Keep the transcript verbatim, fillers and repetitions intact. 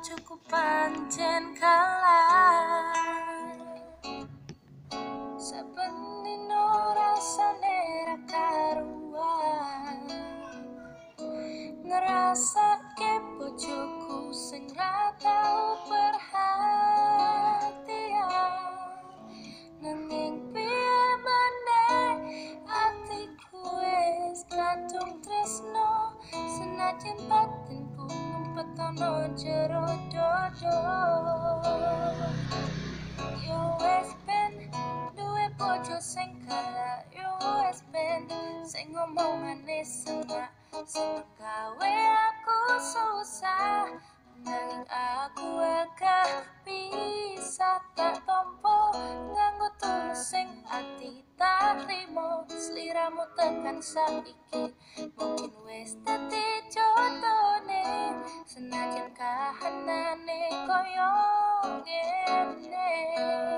bojoku pancen kalah. Saben dino rasane ra karuan, ngrasake bojoku sing ra tau perhatian. Nanging piye maneh atiku wis kadung tresno, senajan batinku ngumpet ana jero dodo. Yo wis ben duwe bojo sing kalah, yo wis ben sing ngomongane serak, sing gawe aku susah. Nanging aku akeh bisa tak tompo, nganggo tulus sing ati tak trimo. Sliramu tekan saiki mungkin wis dadi jodone, senajan kahanane koyo ngene.